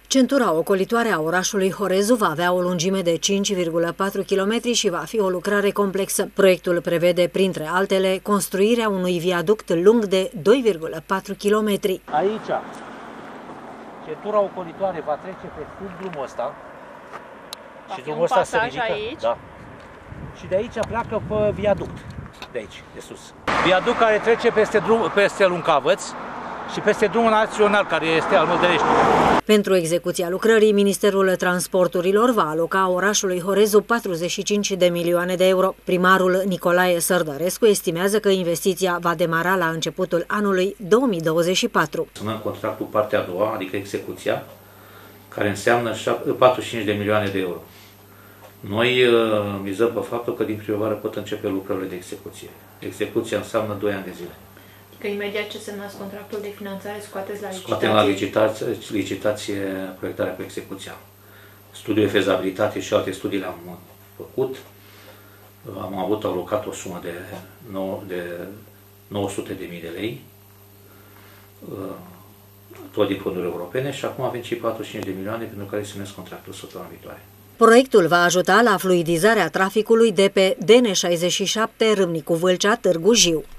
Centura ocolitoare a orașului Horezu va avea o lungime de 5,4 km și va fi o lucrare complexă. Proiectul prevede, printre altele, construirea unui viaduct lung de 2,4 km. Aici, centura ocolitoare va trece pe sub drumul ăsta. Și drumul ăsta se ridică aici. Da. Și de aici pleacă pe viaduct, de aici, de sus. Viaduct care trece peste Luncavăț și peste drumul național, care este al Mădăreștiului. Pentru execuția lucrării, Ministerul Transporturilor va aloca orașului Horezu 45 de milioane de euro. Primarul Nicolae Sărdărescu estimează că investiția va demara la începutul anului 2024. Semnăm contractul partea a doua, adică execuția, care înseamnă 45 de milioane de euro. Noi mizăm pe faptul că din primăvară pot începe lucrările de execuție. Execuția înseamnă 2 ani de zile. Că imediat ce semnați contractul de finanțare, scoateți la licitație? Scoatem la licitație proiectarea cu execuția. Studiul de fezabilitate și alte studii le-am făcut. Am avut alocat o sumă de 900.000 de lei, tot din fonduri europene, și acum avem și 45 de milioane pentru care semnesc contractul săptămâna viitoare. Proiectul va ajuta la fluidizarea traficului de pe DN67 Râmnicu-Vâlcea-Târgu Jiu.